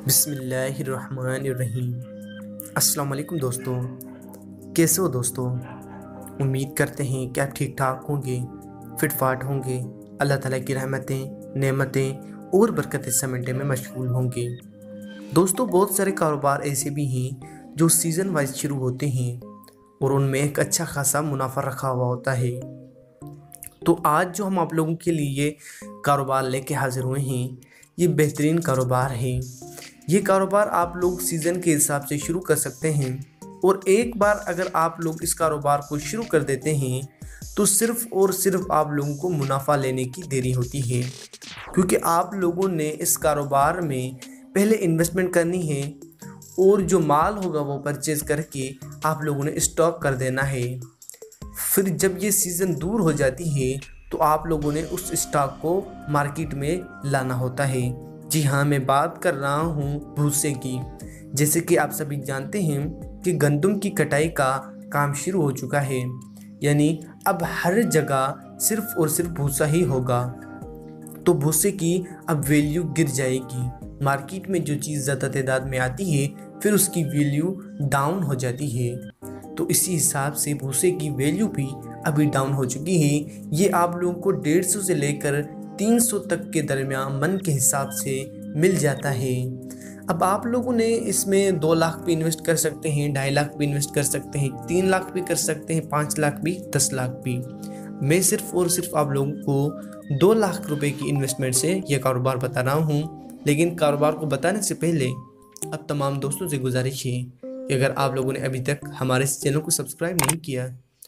بسم اللہ الرحمن الرحیم۔ السلام علیکم دوستوں، کیسے ہو دوستوں؟ امید کرتے ہیں کہ آپ ٹھیک ٹھاک ہوں گے، فٹ فاٹ ہوں گے، اللہ تعالیٰ کی رحمتیں، نعمتیں اور برکتیں سمیٹنے میں مشغول ہوں گے۔ دوستوں، بہت سارے کاروبار ایسے بھی ہیں جو سیزن وائز شروع ہوتے ہیں اور ان میں ایک اچھا خاصا منافع رکھا ہوا ہوتا ہے۔ تو آج جو ہم آپ لوگوں کے لیے کاروبار لے کے حاضر ہوئے ہیں، یہ بہترین کاروبار ہے۔ یہ کاروبار آپ لوگ سیزن کے حساب سے شروع کر سکتے ہیں، اور ایک بار اگر آپ لوگ اس کاروبار کو شروع کر دیتے ہیں تو صرف اور صرف آپ لوگوں کو منافع لینے کی دیری ہوتی ہے، کیونکہ آپ لوگوں نے اس کاروبار میں پہلے انویسٹمنٹ کرنی ہے اور جو مال ہوگا وہ پرچیز کر کے آپ لوگوں نے اسٹاک کر دینا ہے۔ پھر جب یہ سیزن دور ہو جاتی ہے تو آپ لوگوں نے اس اسٹاک کو مارکیٹ میں لانا ہوتا ہے۔ جی ہاں، میں بات کر رہا ہوں بھوسے کی۔ جیسے کہ آپ سبھی جانتے ہیں کہ گندم کی کٹائی کا کام شروع ہو چکا ہے، یعنی اب ہر جگہ صرف اور صرف بھوسا ہی ہوگا، تو بھوسے کی اب ویلیو گر جائے گی۔ مارکیٹ میں جو چیز زیادہ تعداد میں آتی ہے پھر اس کی ویلیو ڈاؤن ہو جاتی ہے، تو اسی حساب سے بھوسے کی ویلیو بھی ابھی ڈاؤن ہو چکی ہے۔ یہ آپ لوگوں کو 150 سے لے کر 300 تک کے درمیان من کے حساب سے مل جاتا ہے۔ اب آپ لوگوں نے اس میں 2 لاکھ بھی انویسٹ کر سکتے ہیں، 2.5 لاکھ بھی انویسٹ کر سکتے ہیں، 3 لاکھ بھی کر سکتے ہیں، 5 لاکھ بھی، 10 لاکھ بھی۔ میں صرف اور صرف آپ لوگوں کو 2 لاکھ روپے کی انویسٹمنٹ سے یہ کاروبار بتا رہا ہوں۔ لیکن کاروبار کو بتانے سے پہلے اب تمام دوستوں سے گزارش ہے کہ اگر آپ لوگوں نے ابھی تک ہمارے اس چینل کو سبسکرائب نہیں کیا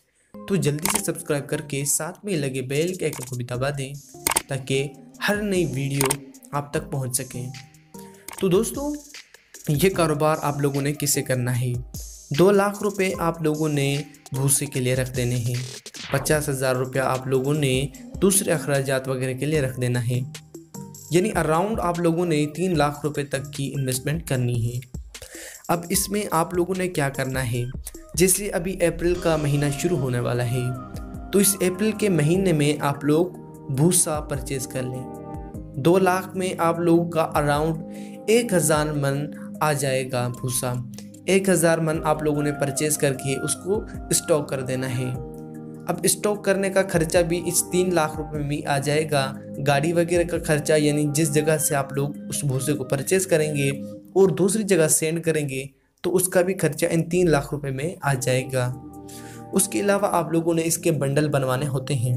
تو جلدی سے سبسکرائب کر کے ساتھ میں لگے بیل کے آئیکن کو بھی دبا دیں تاکہ ہر نئی ویڈیو آپ تک پہنچ سکیں۔ تو دوستوں، یہ کاروبار آپ لوگوں نے کسے کرنا ہے؟ 2 لاکھ روپے آپ لوگوں نے بھوسے کے لیے رکھ دینے ہیں، 50,000 روپیہ آپ لوگوں نے دوسرے اخراجات وغیرہ کے لیے رکھ دینا ہے، یعنی اراؤنڈ آپ لوگوں نے 3 لاکھ روپے تک کی انویسٹمنٹ کرنی ہے۔ اب اس میں آپ لوگوں نے کیا کرنا ہے؟ جیسے ابھی اپریل کا مہینہ شروع ہونے والا ہے، تو اس اپریل کے مہینے میں آپ لوگ بھوسا پرچیز کر لیں۔ 2 لاکھ میں آپ لوگوں کا اراؤنڈ 1000 من آ جائے گا بھوسا۔ 1000 من آپ لوگوں نے پرچیز کر کے اس کو اسٹاک کر دینا ہے۔ اب اسٹاک کرنے کا خرچہ بھی اس 3 لاکھ روپے میں آ جائے گا۔ گاڑی وغیرہ کا خرچہ، یعنی جس جگہ سے آپ لوگ اس بھوسے کو پرچیز کریں گے اور دوسری جگہ سینڈ کریں گے تو اس کا بھی خرچہ ان 3 لاکھ روپے میں آ جائے گا۔ اس کے علاوہ آپ لوگوں نے اس کے بنڈل بنوانے ہوتے ہیں۔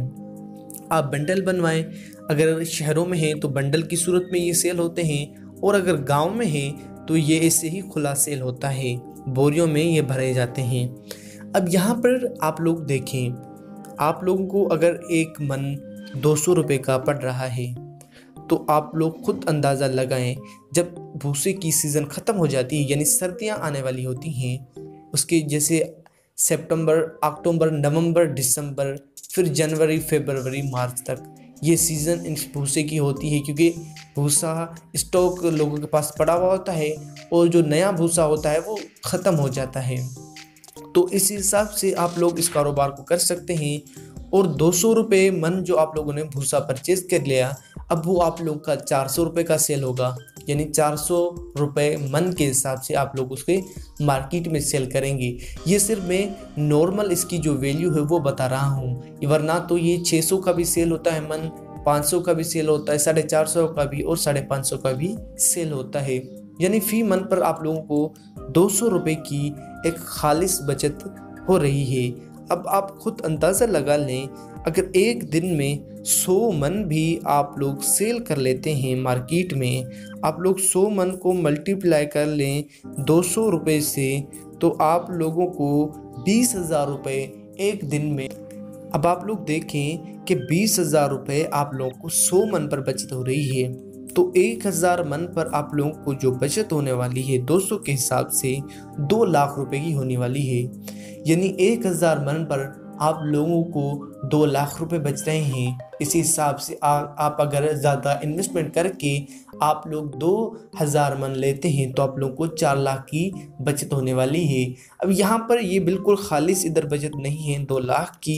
آپ بنڈل بنوائیں، اگر شہروں میں ہیں تو بنڈل کی صورت میں یہ سیل ہوتے ہیں، اور اگر گاؤں میں ہیں تو یہ ایسے ہی کھلا سیل ہوتا ہے، بوریوں میں یہ بھرے جاتے ہیں۔ اب یہاں پر آپ لوگ دیکھیں، آپ لوگوں کو اگر 1 من 200 روپے کا پڑ رہا ہے تو آپ لوگ خود اندازہ لگائیں، جب بھوسے کی سیزن ختم ہو جاتی ہے، یعنی سردیاں آنے والی ہوتی ہیں، اس کے جیسے سپتمبر، اکتوبر، نومبر، دسمبر، پھر جنوری، فروری، مارچ تک یہ سیزن اس بھوسے کی ہوتی ہے، کیونکہ بھوسا اسٹاک لوگوں کے پاس پڑا ہوا ہوتا ہے اور جو نیا بھوسا ہوتا ہے وہ ختم ہو جاتا ہے۔ تو اس حساب سے آپ لوگ اس کاروبار کو کر سکتے ہیں، اور 200 روپے من جو آپ لوگوں نے بھوسا پرچیز کر لیا، اب وہ آپ لوگ کا 400 روپے کا سیل ہوگا، یعنی 400 روپے من کے حساب سے آپ لوگ اس کے مارکیٹ میں سیل کریں گے۔ یہ صرف میں نارمل اس کی جو ویلیو ہے وہ بتا رہا ہوں، ورنہ تو یہ 600 کا بھی سیل ہوتا ہے من، 500 کا بھی سیل ہوتا ہے، 450 کا بھی، اور 550 کا بھی سیل ہوتا ہے، یعنی فی من پر آپ لوگوں کو 200 روپے کی ایک خالص بچت ہو رہی ہے۔ اب آپ خود اندازہ لگا لیں، اگر ایک دن میں 100 من بھی آپ لوگ سیل کر لیتے ہیں مارکیٹ میں، آپ لوگ 100 من کو ملٹیپلائی کر لیں 200 روپے سے، تو آپ لوگوں کو 20,000 روپے ایک دن میں۔ اب آپ لوگ دیکھیں کہ 20,000 روپے آپ لوگوں کو 100 من پر بچت ہو رہی ہے، تو 1000 من پر آپ لوگوں کو جو بچت ہونے والی ہے 200 کے حساب سے 2 لاکھ روپے کی ہونے والی ہے، یعنی 1000 من پر آپ لوگوں کو 2 لاکھ روپے بچ رہے ہیں۔ اسی حساب سے آپ اگر زیادہ انویسٹمنٹ کر کے آپ لوگ 2000 من لیتے ہیں تو آپ لوگوں کو 4 لاکھ کی بچت ہونے والی ہے۔ اب یہاں پر یہ بالکل خالص ادھر بچت نہیں ہے 2 لاکھ کی،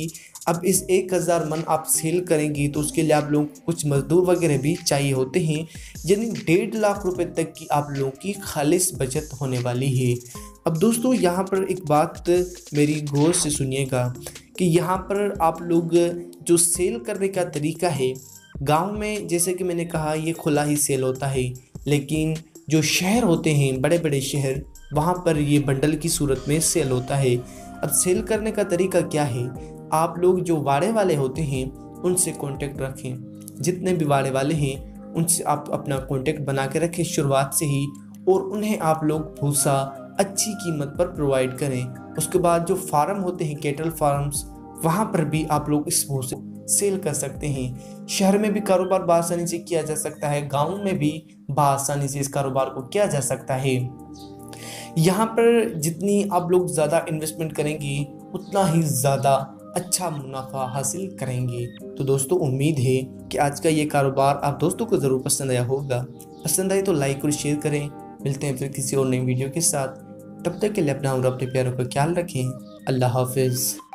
अब इस 1000 मन आप सेल करेंगी तो उसके लिए आप लोगों को कुछ मजदूर वगैरह भी चाहिए होते हैं, यानी 1.5 लाख रुपए तक की आप लोगों की खालिस बचत होने वाली है। अब दोस्तों यहाँ पर एक बात मेरी गौर से सुनिएगा कि यहाँ पर आप लोग जो सेल करने का तरीका है, गांव में जैसे कि मैंने कहा ये खुला ही सेल होता है, लेकिन जो शहर होते हैं बड़े बड़े शहर, वहाँ पर ये बंडल की सूरत में सेल होता है। अब सेल करने का तरीका क्या है, आप लोग जो वाड़े वाले होते हैं उनसे कांटेक्ट रखें, जितने भी वाड़े वाले हैं उनसे आप अपना कांटेक्ट बना के रखें शुरुआत से ही, और उन्हें आप लोग भूसा अच्छी कीमत पर प्रोवाइड करें। उसके बाद जो फार्म होते हैं कैटल फार्म्स, वहाँ पर भी आप लोग इस भूसे सेल कर सकते हैं। शहर में भी कारोबार बआसानी से किया जा सकता है, गाँव में भी बआसानी से इस कारोबार को किया जा सकता है। यहाँ पर जितनी आप लोग ज़्यादा इन्वेस्टमेंट करेंगी उतना ही ज़्यादा अच्छा मुनाफा हासिल करेंगे। तो दोस्तों उम्मीद है कि आज का ये कारोबार आप दोस्तों को ज़रूर पसंद आया होगा। पसंद आए तो लाइक और शेयर करें। मिलते हैं फिर किसी और नई वीडियो के साथ, तब तक के लिए अपना और अपने प्यारों का ख्याल रखें। अल्लाह हाफिज़।